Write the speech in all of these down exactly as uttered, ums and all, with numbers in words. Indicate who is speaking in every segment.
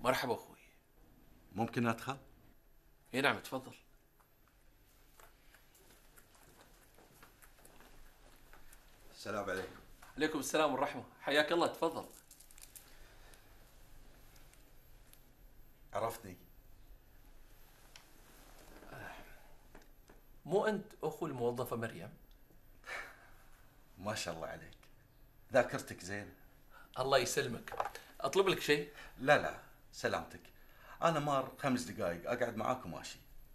Speaker 1: مرحبا اخوي.
Speaker 2: ممكن ادخل؟
Speaker 1: اي نعم تفضل.
Speaker 2: السلام عليكم.
Speaker 1: عليكم السلام والرحمة، حياك الله، تفضل.
Speaker 2: عرفتني؟
Speaker 1: مو أنت أخو الموظفة مريم؟
Speaker 2: ما شاء الله عليك، ذاكرتك زين.
Speaker 1: الله يسلمك. أطلب لك شيء؟
Speaker 2: لا لا سلامتك، أنا مار خمس دقايق أقعد معاك وماشي.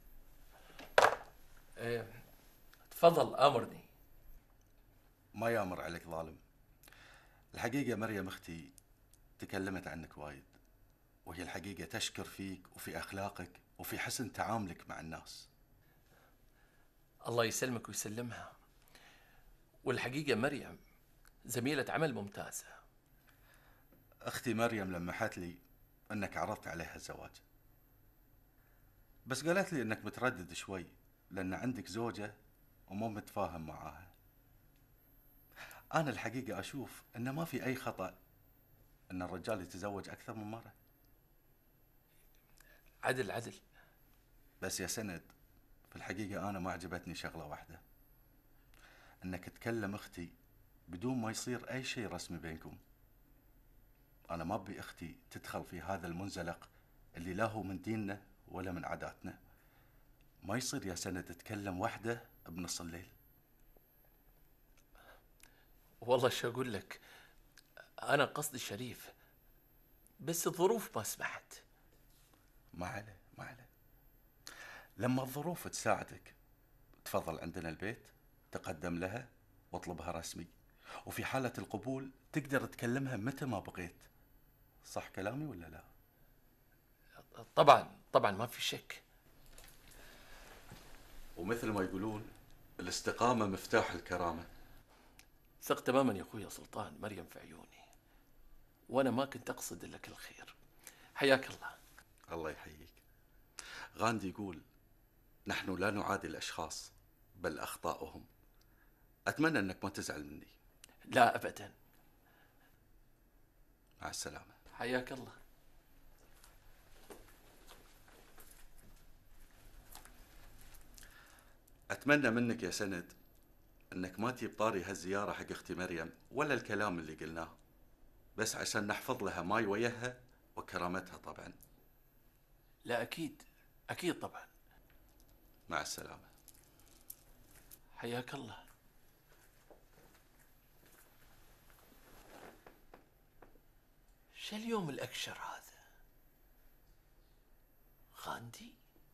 Speaker 1: إيه تفضل أمرني.
Speaker 2: ما يامر عليك ظالم. الحقيقة مريم أختي تكلمت عنك وايد، وهي الحقيقة تشكر فيك وفي أخلاقك وفي حسن تعاملك مع الناس.
Speaker 1: الله يسلمك ويسلمها. والحقيقة مريم زميلة عمل ممتازة.
Speaker 2: أختي مريم لمحت لي أنك عرضت عليها الزواج، بس قالت لي أنك متردد شوي لأن عندك زوجة ومو متفاهم معاها. أنا الحقيقة أشوف أنه ما في أي خطأ أن الرجال يتزوج أكثر من مرة.
Speaker 1: عدل عدل.
Speaker 2: بس يا سند، في الحقيقة أنا ما عجبتني شغلة واحدة، أنك تكلم أختي بدون ما يصير أي شيء رسمي بينكم. أنا ما أبي أختي تدخل في هذا المنزلق اللي لا هو من ديننا ولا من عاداتنا. ما يصير يا سند تتكلم وحده بنص الليل.
Speaker 1: والله شو أقول لك، أنا قصدي الشريف، بس الظروف ما سمحت.
Speaker 2: ما عليه ما عليه، لما الظروف تساعدك تفضل عندنا البيت، تقدم لها واطلبها رسمي، وفي حالة القبول تقدر تكلمها متى ما بغيت. صح كلامي ولا لا؟
Speaker 1: طبعا طبعا ما في شك.
Speaker 2: ومثل ما يقولون الاستقامة مفتاح الكرامة.
Speaker 1: ثق تماما يا أخوي سلطان، مريم في عيوني، وأنا ما كنت أقصد لك الخير. حياك الله.
Speaker 2: الله يحييك. غاندي يقول نحن لا نعادي الأشخاص بل أخطاؤهم. أتمنى أنك ما تزعل مني.
Speaker 1: لا أبدا.
Speaker 2: مع السلامة.
Speaker 1: حياك الله.
Speaker 2: أتمنى منك يا سند أنك ما تجيب طاري هالزيارة حق أختي مريم ولا الكلام اللي قلناه، بس عشان نحفظ لها ماي وياها وكرامتها طبعا.
Speaker 1: لا أكيد أكيد طبعا.
Speaker 2: مع السلامة.
Speaker 1: حياك الله. شو اليوم الأكشر هذا؟ غاندي؟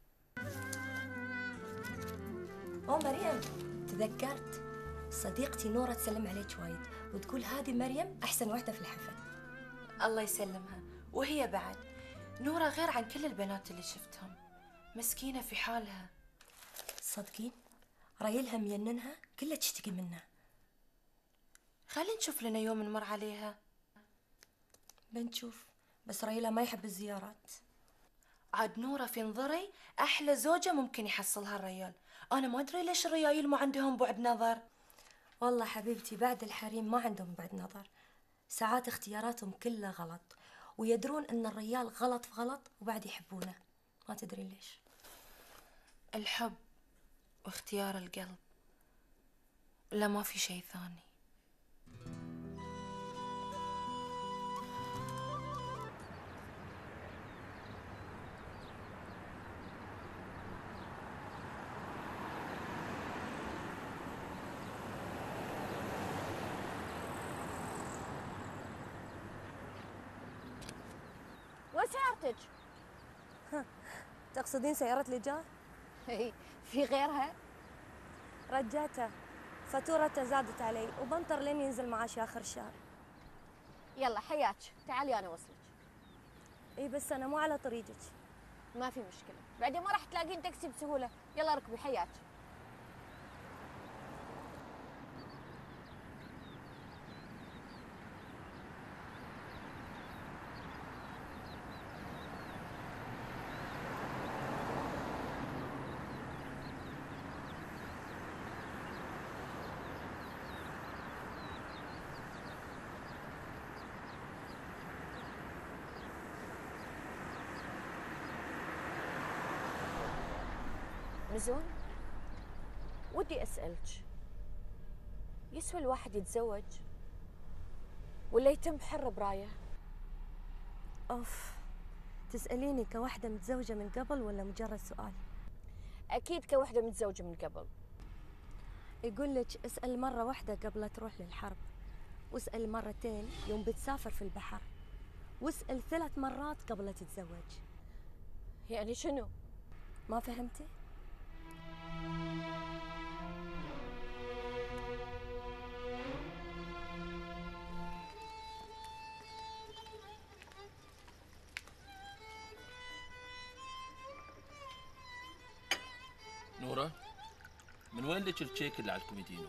Speaker 3: أو مريم، تذكرت صديقتي نورة تسلم عليك وايد وتقول هذه مريم أحسن واحدة في الحفل.
Speaker 4: الله يسلمها. وهي بعد نورة غير عن كل البنات اللي شفتهم، مسكينة في حالها.
Speaker 3: صدقين رايلها ميننها كلها تشتكي منه.
Speaker 4: خلينا نشوف لنا يوم نمر عليها.
Speaker 3: بنشوف، بس رايلها ما يحب الزيارات.
Speaker 4: عاد نورة في نظري أحلى زوجة ممكن يحصلها الريال. أنا ما أدري ليش الريايل ما عندهم بعد نظر.
Speaker 3: والله حبيبتي بعد الحريم ما عندهم بعد نظر، ساعات اختياراتهم كلها غلط، ويدرون ان الريال غلط في غلط وبعد يحبونه، ما تدري ليش.
Speaker 4: الحب واختيار القلب، لا ما في شيء ثاني.
Speaker 5: وسيارتك؟
Speaker 3: تقصدين سيارة الإيجار؟
Speaker 5: اي في غيرها؟
Speaker 3: رجعته، فاتورته زادت علي وبنطر لين ينزل معاشي آخر الشهر.
Speaker 5: يلا حياك، تعالي انا اوصلك.
Speaker 3: اي بس أنا مو على طريقك.
Speaker 5: ما في مشكلة، بعدين ما راح تلاقين تاكسي بسهولة. يلا ركبي حياك. مزون، ودي أسألك، يسوى الواحد يتزوج ولا يتم حر برايه؟
Speaker 3: أوف، تسأليني كواحدة متزوجة من قبل ولا مجرد سؤال؟
Speaker 5: أكيد كوحدة متزوجة من قبل.
Speaker 3: يقول لك اسأل مرة واحدة قبل تروح للحرب، واسأل مرتين يوم بتسافر في البحر، واسأل ثلاث مرات قبل تتزوج.
Speaker 5: يعني شنو؟
Speaker 3: ما فهمتي؟
Speaker 1: نورة، من وين لك الشيك اللي على الكوميدينو؟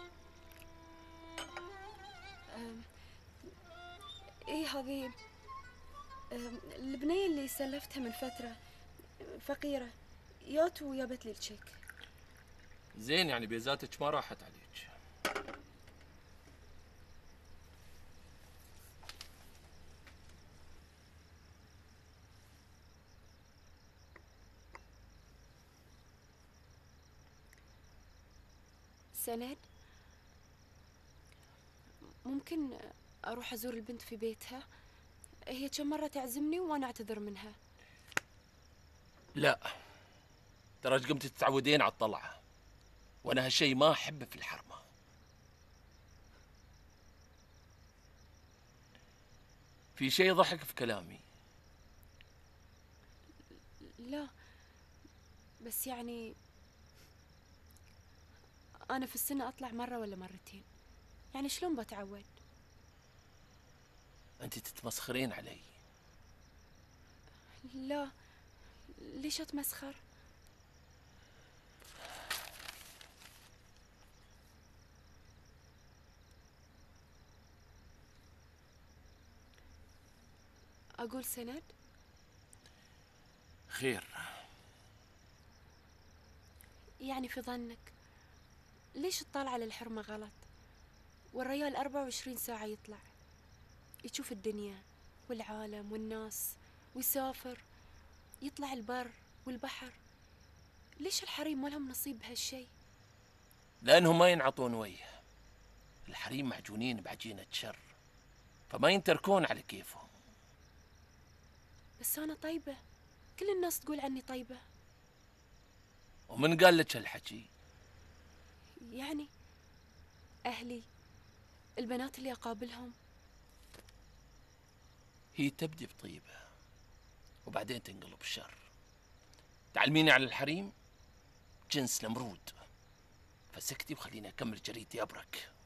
Speaker 6: ايه هذه أم، البنية اللي سلفتها من فترة، فقيرة، يات وجابت لي الشيك.
Speaker 1: زين، يعني بيزاتك ما راحت عليك.
Speaker 6: سند، ممكن اروح ازور البنت في بيتها؟ هي كم مرة تعزمني وانا اعتذر منها.
Speaker 1: لا، تراك قمت تتعودين على الطلعة، وانا هالشي ما احبه في الحرمة. في شيء ضحك في كلامي؟
Speaker 6: لا، بس يعني انا في السنة اطلع مرة ولا مرتين، يعني شلون بتعود؟
Speaker 1: انت تتمسخرين علي.
Speaker 6: لا، ليش اتمسخر؟ اقول سند،
Speaker 1: خير.
Speaker 6: يعني في ظنك ليش تطالع على الحرمة غلط؟ والرجال أربعة وعشرين ساعة يطلع يشوف الدنيا والعالم والناس ويسافر، يطلع البر والبحر. ليش الحريم ما لهم نصيب بهالشي؟
Speaker 1: لانهم ما ينعطون وجه. الحريم معجونين بعجينة شر، فما ينتركون على كيفهم.
Speaker 6: بس أنا طيبة، كل الناس تقول عني طيبة.
Speaker 1: ومن قال لك هالحكي؟
Speaker 6: يعني أهلي، البنات اللي أقابلهم.
Speaker 1: هي تبدي بطيبة وبعدين تنقلب شر. تعلميني على الحريم جنس نمرود، فسكتي وخليني أكمل جريدتي أبرك.